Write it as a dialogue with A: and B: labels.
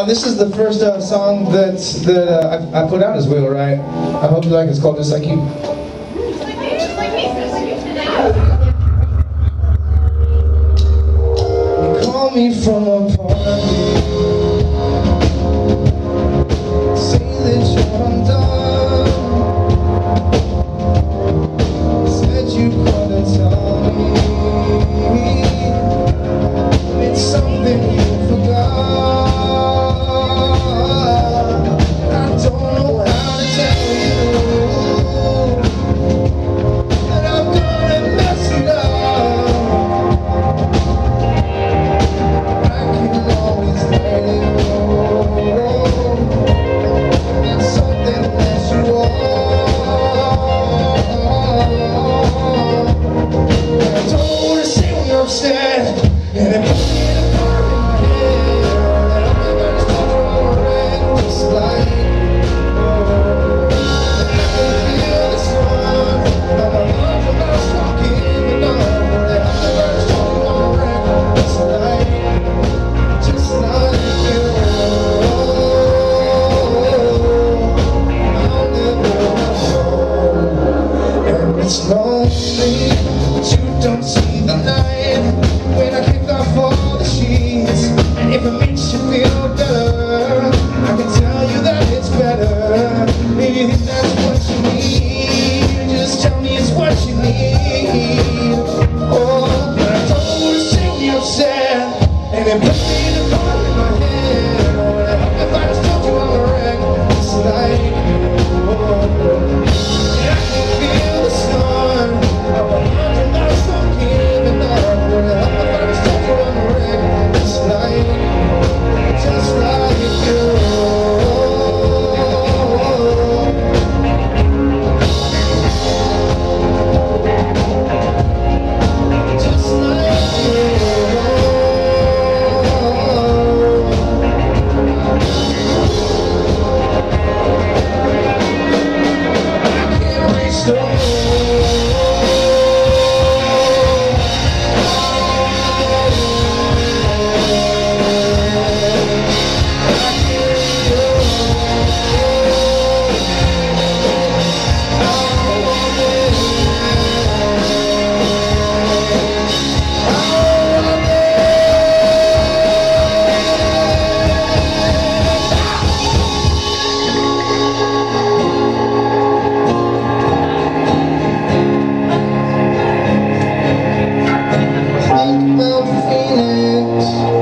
A: This is the first song that I put out as Wheelwright. I hope you like it. It's called Just Like You. You call me from a party, say that you're undone, said you couldn't tell me it's something you forgot. It's lonely, but you don't see the light when I kick off all the sheets. And if it makes you feel better, I can tell you that it's better. Maybe you think that's what you need, just tell me it's what you need. Oh, but I don't want to see me upset, and it puts me in a corner in my head. Oh, if I just told you I'm a wreck, it's like Phoenix.